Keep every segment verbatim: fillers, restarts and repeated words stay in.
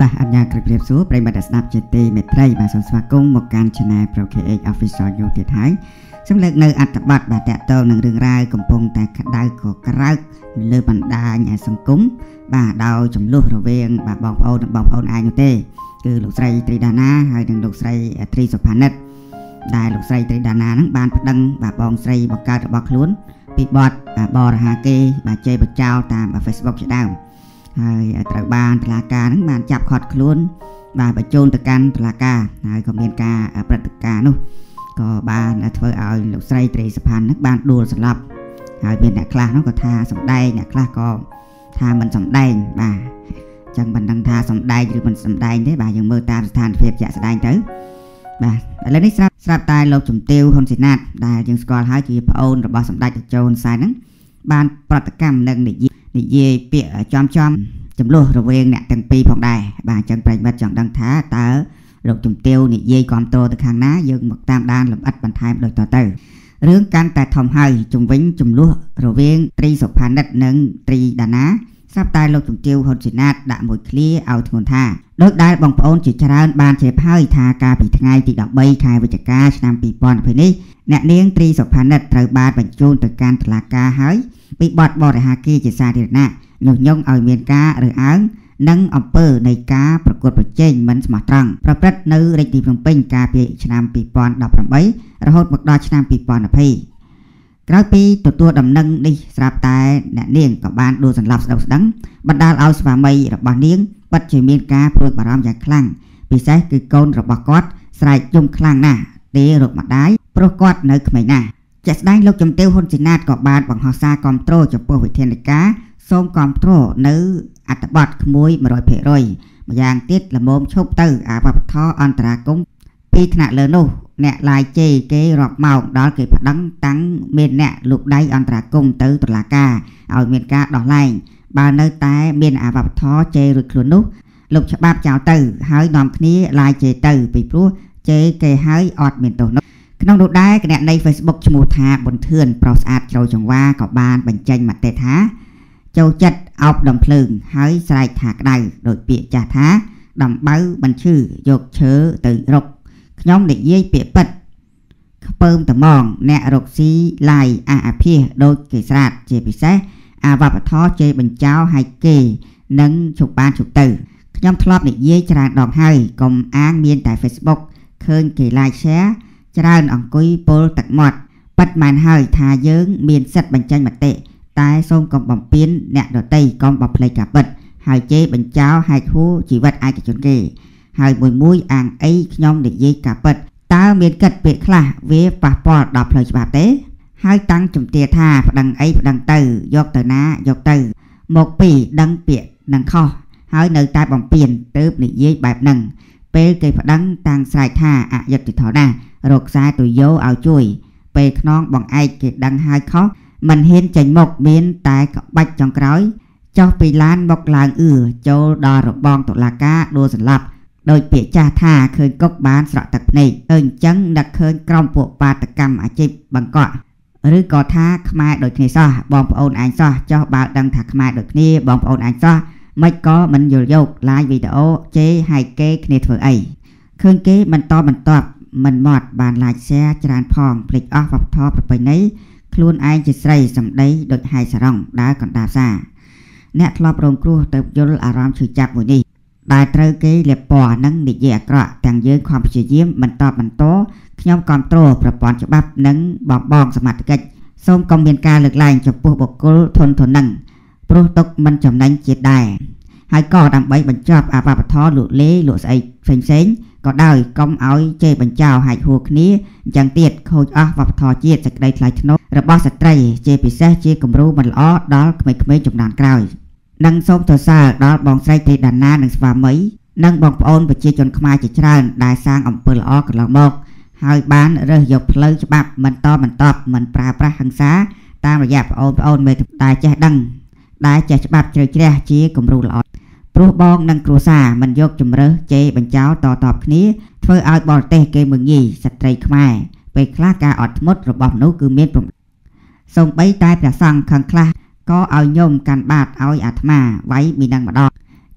បាទអញ្ញាក្រិបរៀបសួរប្រិយមិត្តស្ដាប់ជាទីមេត្រីបាទសូមស្វាគមន៍មកកាន់ Channel Pro เค เอช Official យូរទៀតហើយសូមលើកនៅអត្ថបទបាទតកតងនឹងរឿងរ៉ាវកំពុងតែក្តៅក៏ក្រើកលើបណ្ដាញសង្គមបាទដោយចំនួនរវាងបាទបងប្អូននិងបងប្អូនឯងនោះទេគឺលោកស្រីត្រីដាណាហើយនិងលោកស្រីត្រីសុផានិតដែលលោកស្រីត្រីដាណាហ្នឹងបានប្តឹងបាទបងស្រីបង្កើតរបស់ខ្លួនពីបទបរិហាគេបាទជេរបចោលតាម Facebook ជាដើមហើយត្រូវបានតុលាការហ្នឹងបានចាប់ឃាត់ខ្លួនបាទបញ្ជូនទៅកាន់តុលាការហើយក៏មានការព្រឹត្តិការណ៍នោះក៏បានធ្វើឲ្យលោកស្រីត្រីសុផានិតហ្នឹងបានដួលសន្លប់ហើយមានអ្នកខ្លះនោះក៏ថាសម្ដែងអ្នកខ្លះក៏ថាមិនសម្ដែងបាទអញ្ចឹងមិនដឹងថាសម្ដែងឬមិនសម្ដែងទេបាទយើងមើលតាមស្ថានភាពជាក់ស្ដែងទៅបាទឥឡូវនេះស្រាប់ស្រាប់តែលោកជំទាវហ៊ុនស៊ីណាតដែលយើងស្គាល់ហើយជាប្អូនរបស់សម្ដេចតេជោហ៊ុនសែនហ្នឹងបានប្រតិកម្មនឹងនិយាយនិយាយពាក្យចំចំចំនួនរវាងអ្នកទាំងពីរផងដែរបាទអញ្ចឹងប្រិយមិត្តចង់ដឹងថាតើលោកជំទាវនិយាយគ្រប់គ្រងទៅខាងណាយើងមកតាមដានលម្អិតបន្ថែមដូចតទៅរឿងកាន់តែធំហើយជំវិញចំនួនរវាងត្រីសុផានិតនិងត្រីដាណាស្រាប់តែលោកជំទាវហ៊ុនស៊ីណាតដាក់មួយឃ្លាឲ្យធ្ងន់ថាដោយដែលបងប្អូនជាច្រើនបានជ្រាបហើយថាកាលពីថ្ងៃទីដប់បីខែវិច្ឆិកាឆ្នាំពីរពាន់ยี่สิบនេះអ្នកនាងត្រីសុផានិតត្រូវបានបញ្ជូនទៅកាន់តុលាការហើយពីបទបរិហាគេជាសាធារណៈញុះញង់ឲ្យមានការរើសអើងនិងអំពើនៃការប្រកួតប្រជែងមិនស្មោះត្រង់ប្រព្រឹត្តនៅរាជធានីភ្នំពេញកាលពីឆ្នាំពីរពាន់ដប់ប្រាំបីរហូតមកដល់ឆ្នាំពីរពាន់ยี่สิบក្រោយពីទទួលដំណឹងនេះស្រាប់តែអ្នកនាងក៏បានដួលសន្លប់ស្ដុកស្ដឹងបណ្ដាលឲ្យស្វាមីរបស់នាងពិតជាមានការព្រួយបារម្ភយ៉ាងខ្លាំងពិសេសគឺកូនរបស់គាត់ស្រែកយំខ្លាំងណាស់ទេរកម្ដាយព្រោះគាត់នៅក្មេងណាស់ជាក់ស្ដែងលោកជំទាវហ៊ុនស៊ីណាតក៏បានបង្ហោះសារគាំទ្រចំពោះវិធានការសូមគាំទ្រនៅអត្ថបទក្មួយ một trăm phần trăm ម្យ៉ាងទៀតល្មមឈប់ទៅអាវប្បធម៌អន្តរាគមន៍ពីថ្នាក់លើនោះអ្នកឡាយជេរគេរាប់ម៉ោងដល់គេប្តឹងតាំងមានអ្នកលូកដៃអន្តរាគមន៍ទៅតុលាការឲ្យមានការដោះលែងបើនៅតែមានអាវប្បធម៌ជេររួចខ្លួននោះលុបច្បាប់ចោលទៅហើយនាំគ្នាឡាយជេរទៅពីព្រោះជេរគេហើយអត់មានទោសនោះក្នុងនោះដែរគណនី Facebook ឈ្មោះថាប៊ុនធឿនប្រុសស្អាតជ្រៅចង្វាក៏បានបញ្ចេញមតិថាចូលចិត្តអោបដំភ្លើងហើយស្រែកថាក្តៅដោយពាក្យចាស់ថាដំបៅបញ្ឈឺយកឈើទៅរុកខ្ញុំនិយាយពាក្យពិតខ្ពើមត្មងអ្នករកស៊ីឡាយអះអាភាសដូចគេស្រាតជាពិសេសអាវប្បធម៌ជេរបញ្ចោលឲ្យគេនឹងជប់បានជប់ទៅខ្ញុំធ្លាប់និយាយច្រើនដងហើយកុំអាងមានតែ Facebook ឃើញគេ like share ច្រើនអង្គុយពុលទឹកមាត់ប៉ិតមែនហើយថាយើងមានសិទ្ធិបញ្ចេញមតិតែសូមកុំបំពេញអ្នកដទៃកុំបំភ្លេចការពិតហើយជេរបញ្ចោលហែកហួរជីវិតឯកជនគេហើយមួយមួយអាងអីខ្ញុំនិយាយការពិតតើមានគិតពាក្យខ្លះវាប៉ះពាល់ដល់ផ្លូវច្បាប់ទេហើយតាំងជំទាវថាប្តឹងអីប្តឹងទៅយកទៅណាយកទៅមកពីដឹងពាក្យនឹងខុសហើយនៅតែបំពេញទៅនិយាយបែបហ្នឹងពេលគេប្តឹងតាំងស្រែកថាអយុត្តិធម៌ណាស់រកខ្សែទុយោឲ្យជួយពេលខ្នងបងឯកគេដឹងហើយខុសមិនហ៊ានចេញមុខមានតែក្បាច់ចុងក្រោយចុះពីឡានមកឡើងអឺចូលដល់របងតុលាការដួលសន្លប់ដោយពាក្យចាស់ថាឃើញគុកបានស្រក់ទឹកភ្នែកអឺអញ្ចឹងនឹកឃើញក្រុមពួកបាតកម្មអាជីពបង្កក់ឬក៏ថាខ្មែរដូចគ្នាសោះបងប្អូនឯងសោះចុះបើដឹងថាខ្មែរដូចគ្នាបងប្អូនឯងសោះមិនក៏មិនយល់យកឡាយវីដេអូជេរហែកគេគ្នាធ្វើអីឃើញគេបន្តបន្តមិនមាត់បានឡាយแชร์ច្រើនផងភ្លេចអស់វប្បធម៌ប្រពៃណីខ្លួនឯងជាស្រីសម្ដីដូចហែកសារ៉ុងដើរកណ្ដាលផ្សារអ្នកធ្លាប់រងគ្រោះទៅយល់អារម្មណ៍ឈឺចាប់មួយនេះដែលត្រូវគេលាបពណ៌និងនិយាយអាក្រក់ទាំងយើងខំព្យាយាមបន្តបន្តខ្ញុំគាំទ្រប្រព័ន្ធច្បាប់និងបងបងសមត្ថកិច្ចសូមកុំមានការលើកលែងចំពោះបុគ្គលធនធាននឹងព្រោះទុកមិនចំណេញជាតិដែរហើយក៏ដើម្បីបញ្ចប់អវប្បធម៌លក់លេលក់ស្អីផ្សេងផ្សេងក៏ដោយកុំឲ្យជេរបញ្ចោលហែកហួរគ្នាអញ្ចឹងទៀតខូចអស់វប្បធម៌ជាតិសេចក្តីថ្លៃថ្នូររបស់ស្ត្រីជាពិសេសជាគំរូមិនល្អដល់ក្មេងៗជំនាន់ក្រោយនិងសូមសរសើរដល់បងស្រីត្រីដាណានិងស្វាមីនិងបងប្អូនប្រជាជនខ្មែរជាច្រើនដែលសាងអំពើល្អកន្លងមកហើយបានរើសយកផ្លូវច្បាប់មិនតបន្តមិនប្រើប្រាស់ហិង្សាតាមរយៈប្អូនប្អូនមេតែចេះដឹងដែលចេះច្បាប់ជ្រៅជ្រះជាគំរូល្អព្រោះបងនិងគ្រួសារមិនយកជំរើសជេរបញ្ចោលតតបគ្នាធ្វើឲ្យបរទេសគេមើងងាយស្ត្រីខ្មែរពេលខ្លះការអត់ធ្មត់របស់មនុស្សគឺមានសូម្បីតែព្រះសង្ឃខឹងខ្លះក៏ឲ្យញោមកាន់បាតឲ្យអាត្មាវាយមីនឹងម្ដង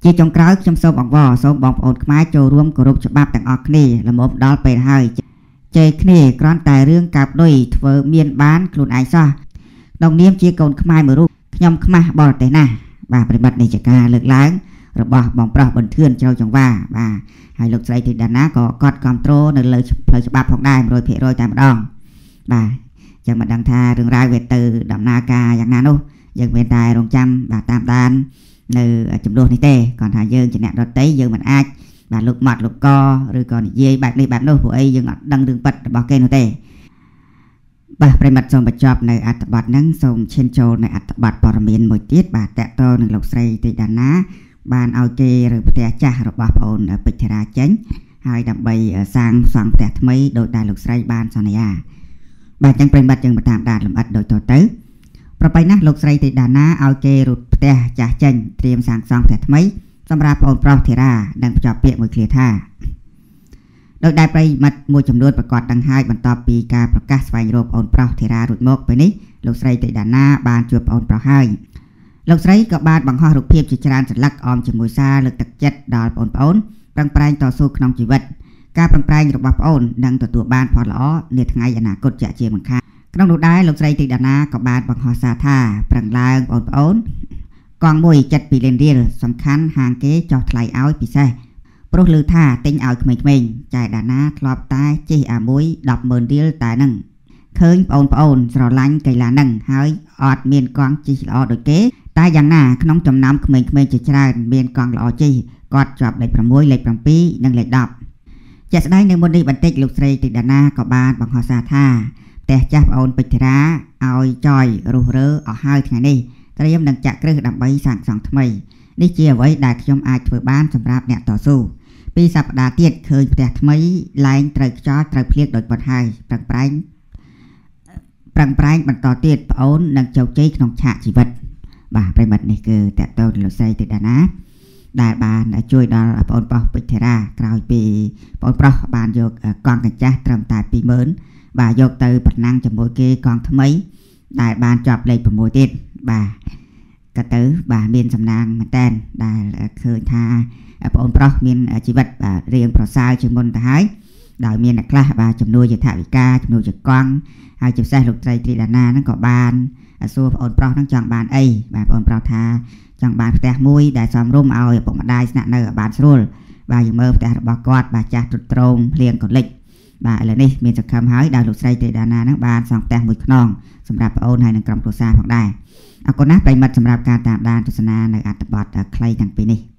ជាចុងក្រោយខ្ញុំសូមអង្វរសូមបងប្អូនខ្មែរចូលរួមគោរពច្បាប់ទាំងអស់គ្នាល្មមដល់ពេលហើយជេរគ្នាគ្រាន់តែរឿងកាប់លុយធ្វើមានបានខ្លួនឯងសោះក្នុងនាមជាកូនខ្មែរមួយរូបខ្ញុំខ្មាស់បរទេសណាស់បាទប្រិមិត្តនេះជាការលើកឡើងរបស់បងប្រុសបន្ទឿនជ្រៅចង្វាបាទហើយលោកស្រីធីតាណាក៏កត់គ្រប់គ្រងនៅលើផ្លូវច្បាប់ផងដែរ một trăm phần trăm តែម្ដងបាទចឹងមិនដឹងថារឿងរ៉ាវវាទៅដំណើរការយ៉ាងណានោះយើងមានតែរងចាំបាទតាមដាននៅចំនួននេះទេគាត់ថាយើងជាអ្នកដតីយើងមិនអាចបាទលោកម៉ាត់លោកកឬក៏និយាយបែបនេះបែបនោះព្រោះអីយើងអត់ដឹងរឿងពិតរបស់គេនោះទេបាទប្រិមិត្តសូមបញ្ចប់នៅអត្ថបទហ្នឹងសូមឈានចូលនៅអត្ថបទព័ត៌មានមួយទៀតបាទតកតនឹងលោកស្រីទីដាណាបានឲ្យគេឬផ្ទះចាស់របស់ប្អូនពេជ្ររាចេញហើយដើម្បីសាងសង់ផ្ទះថ្មីដោយដែលលោកស្រីបានសន្យាបាទចឹងប្រិមិត្តយើងមកតាមដានលម្អិតដូចតទៅប្របីណាស់លោកស្រីទីដាណាឲ្យគេរត់ផ្ទះចាស់ចេញត្រៀមសាងសង់ផ្ទះថ្មីសម្រាប់ប្អូនប្រុសធីរានិងភ្ជាប់ពាក្យមួយឃ្លាថាដោយដែលប្រិមិត្តមួយចំនួនប្រកាសដឹងហើយបន្ទាប់ពីការប្រកាសស្វែងរកប្អូនប្រុសធីរារួចមកពេលនេះលោកស្រីទីដាណាបានជួបប្អូនប្រុសហើយលោកស្រីក៏បានបង្ហោះរូបភាពជាច្រើនសន្លឹកអមជាមួយសារលើកទឹកចិត្តដល់ប្អូនប្អូនប្រឹងប្រែងតស៊ូក្នុងជីវិតការប្រឹងប្រែងរបស់ប្អូននឹងទទួលបានផលល្អនាថ្ងៃអនាគតជាជាមិនខានក្នុងនោះដែរលោកស្រីទីដាណាក៏បានបង្ហោះសារថាប្រឹងឡើងបងប្អូនកង់មួយចិត្តពីលានរៀលសំខាន់ហាងគេចោះថ្លៃឲ្យពិសេសព្រោះឮថាទិញឲ្យក្មេងៗចែដាណាធ្លាប់តែជិះអាមួយ ដប់ម៉ឺន រៀលតែនឹងឃើញបងប្អូនស្រឡាញ់កីឡានឹងហើយអត់មានកង់ជិះល្អដូចគេតែយ៉ាងណាក្នុងចំណោមក្មេងៗជាច្រើនមានកង់ល្អជិះគាត់ជាប់លេខ6លេខ7និងលេខ10ជាក់ស្ដែងនៅមុននេះបន្តិចលោកស្រីទីដាណាក៏បានបង្ហោះសារថាផ្ទះចាស់ប្អូនពេជ្ររាឲ្យចយរុះរើអស់ហើយថ្ងៃនេះត្រៀមនឹងចាក់គ្រឹះដើម្បីសាងសង់ថ្មីនេះជាអ្វីដែលខ្ញុំអាចធ្វើបានសម្រាប់អ្នកតស៊ូពីសប្តាហ៍ទៀតឃើញផ្ទះថ្មីឡើងត្រូវខ្យល់ត្រូវភ្លៀងដូចប៉ុនហើយប្រឹងប្រែងប្រឹងប្រែងបន្តទៀតប្អូននឹងជោគជ័យក្នុងឆាកជីវិតបាទប្រិមិត្តនេះគឺតកតលោកស្រីទីដាណាដែលបានជួយដល់ប្អូនប្រុសពេជ្រធីរាក្រោយពីប្អូនប្រុសបានយកកង់កញ្ចាស់ត្រឹមតែពីរម៉ឺនបាទយកទៅប្រណាំងជាមួយគេកង់ថ្មីដែលបានជាប់លេខ6ទៀតបាទក៏ទៅបាទមានសំណាងមែនតើដែលឃើញថាប្អូនប្រុសមានជីវិតបាទរៀងប្រសើរជាងមុនទៅហើយដោយមានអ្នកខ្លះបាទជំនួយជាថវិកាជំនួយជាកង់ហើយជាពិសេសលោកស្រីត្រីដាណាហ្នឹងក៏បានសួរប្អូនប្រុសហ្នឹងចង់បានអីបាទប្អូនប្រុសថាចង់បានផ្ទះមួយដែលសមរម្យឲ្យឪពុកម្ដាយស្នាក់នៅឲ្យបានស្រួលបាទយើងមើលផ្ទះរបស់គាត់បាទចាស់ទ្រុឌទ្រោមភ្លៀងក៏លិចបាទឥឡូវនេះមានសង្ឃឹមហើយដោយលោកស្រីត្រីដាណាហ្នឹងបានសង់ផ្ទះមួយខ្នងសម្រាប់ប្អូនហើយនិងក្រុមគ្រួសារផងដែរអរគុណណាស់ប្រិមិត្តសម្រាប់ការតាមដានទស្សនានៅអត្ថបទខ្លីទាំងពីរនេះ